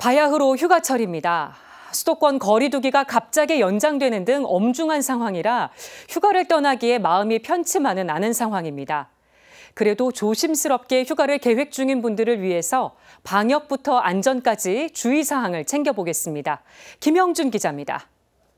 바야흐로 휴가철입니다. 수도권 거리두기가 갑자기 연장되는 등 엄중한 상황이라 휴가를 떠나기에 마음이 편치만은 않은 상황입니다. 그래도 조심스럽게 휴가를 계획 중인 분들을 위해서 방역부터 안전까지 주의사항을 챙겨보겠습니다. 김영준 기자입니다.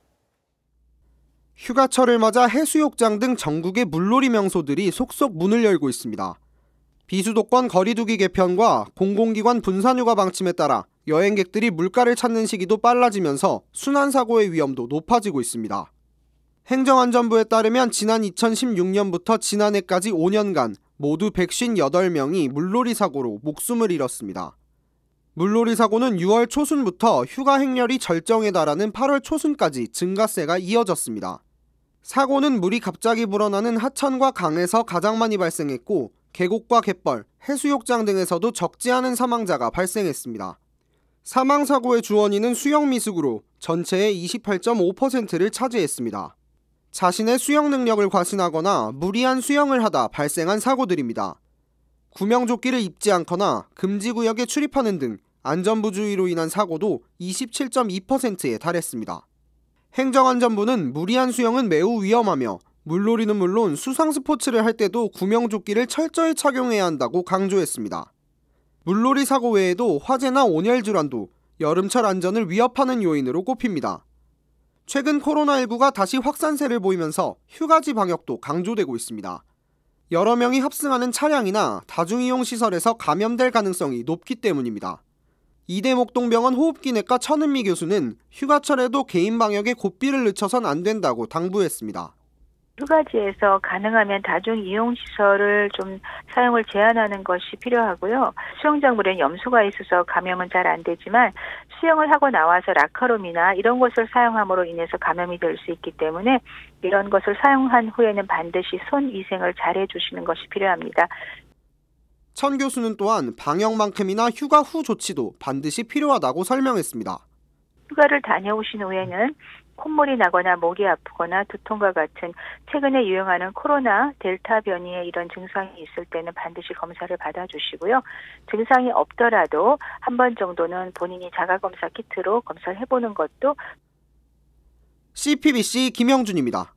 휴가철을 맞아 해수욕장 등 전국의 물놀이 명소들이 속속 문을 열고 있습니다. 비수도권 거리두기 개편과 공공기관 분산휴가 방침에 따라 여행객들이 물가를 찾는 시기도 빨라지면서 순환사고의 위험도 높아지고 있습니다. 행정안전부에 따르면 지난 2016년부터 지난해까지 5년간 모두 158명이 물놀이 사고로 목숨을 잃었습니다. 물놀이 사고는 6월 초순부터 휴가 행렬이 절정에 달하는 8월 초순까지 증가세가 이어졌습니다. 사고는 물이 갑자기 불어나는 하천과 강에서 가장 많이 발생했고 계곡과 갯벌, 해수욕장 등에서도 적지 않은 사망자가 발생했습니다. 사망사고의 주원인은 수영 미숙으로 전체의 28.5%를 차지했습니다. 자신의 수영 능력을 과신하거나 무리한 수영을 하다 발생한 사고들입니다. 구명조끼를 입지 않거나 금지구역에 출입하는 등 안전부주의로 인한 사고도 27.2%에 달했습니다. 행정안전부는 무리한 수영은 매우 위험하며 물놀이는 물론 수상 스포츠를 할 때도 구명조끼를 철저히 착용해야 한다고 강조했습니다. 물놀이 사고 외에도 화재나 온열 질환도 여름철 안전을 위협하는 요인으로 꼽힙니다. 최근 코로나19가 다시 확산세를 보이면서 휴가지 방역도 강조되고 있습니다. 여러 명이 합승하는 차량이나 다중이용시설에서 감염될 가능성이 높기 때문입니다. 이대목동병원 호흡기내과 천은미 교수는 휴가철에도 개인 방역에 고삐를 늦춰선 안 된다고 당부했습니다. 휴가지에서 가능하면 다중이용시설을 좀 사용을 제한하는 것이 필요하고요. 수영장 물에는 염소가 있어서 감염은 잘 안 되지만 수영을 하고 나와서 라커룸이나 이런 것을 사용함으로 인해서 감염이 될 수 있기 때문에 이런 것을 사용한 후에는 반드시 손 위생을 잘 해주시는 것이 필요합니다. 천 교수는 또한 방역만큼이나 휴가 후 조치도 반드시 필요하다고 설명했습니다. 휴가를 다녀오신 후에는 콧물이 나거나 목이 아프거나 두통과 같은 최근에 유행하는 코로나 델타 변이의 이런 증상이 있을 때는 반드시 검사를 받아주시고요. 증상이 없더라도 한 번 정도는 본인이 자가검사 키트로 검사를 해보는 것도. CPBC 김영준입니다.